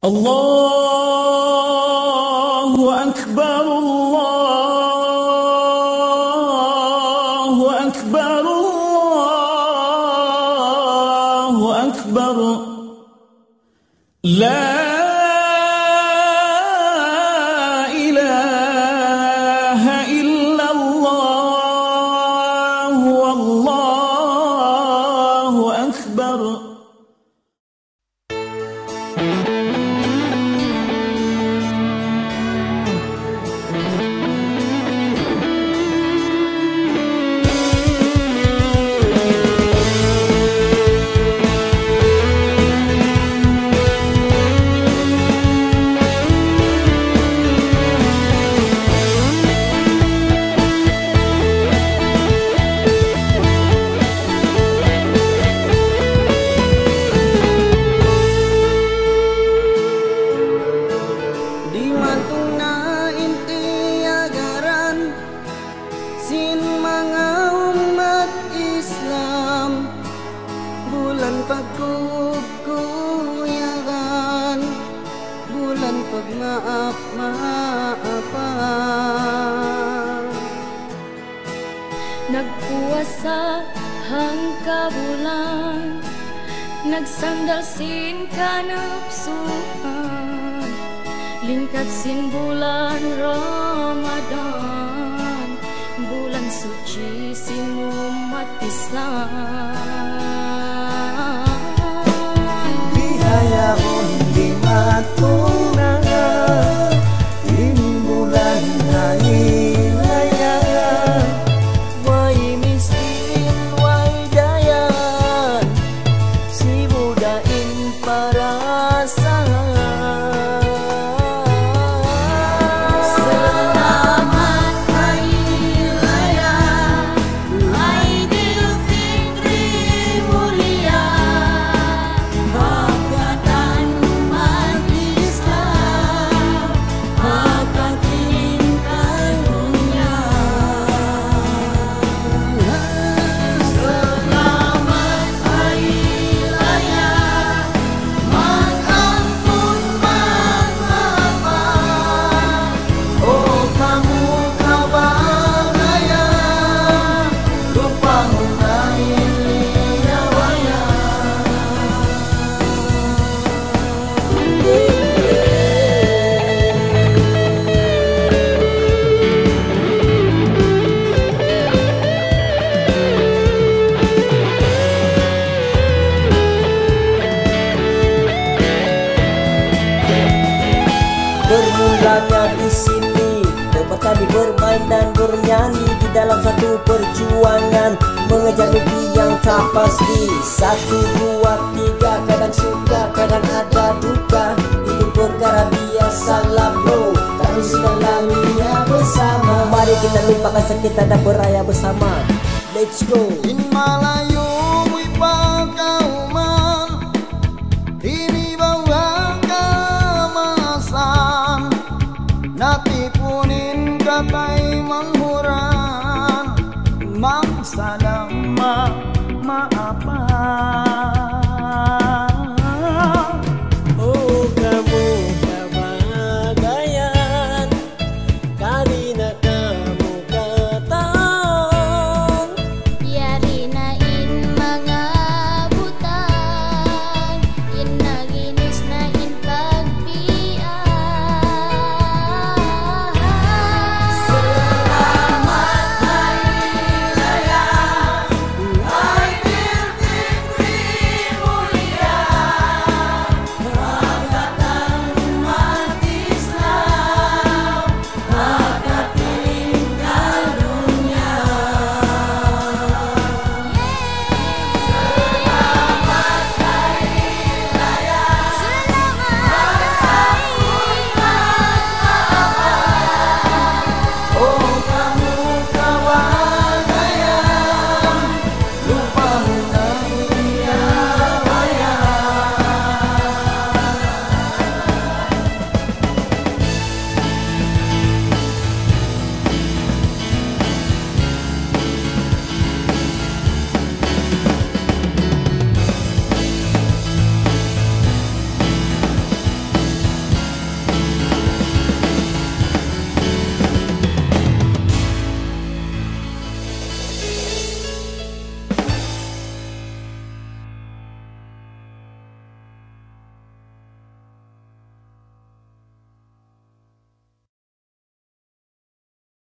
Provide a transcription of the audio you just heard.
الله أكبر الله أكبر الله أكبر لا إله إلا الله والله أكبر. Sin mga umat Islam bulan pagkukuyagan, bulan pagmaaf-maafan. Nagpuasa hang kabulan, nagsandal sin kanapsuhan, lingkad sin bulan Ramadan, bulan suci sin umat Islam. Bihayahon di matungan in bulan hailayan, wai miskin wai dayan, si budain parasan. Bermulanya di sini, tempat kami bermain dan bernyanyi di dalam satu perjuangan mengejar mimpi yang tak pasti. 1, 2, 3, kadang suka, kadang ada duka. Itu perkara biasa lah bro, kami sedang laluinya bersama. Mari kita lupakan sakit dan beraya bersama. Let's go in Malaya.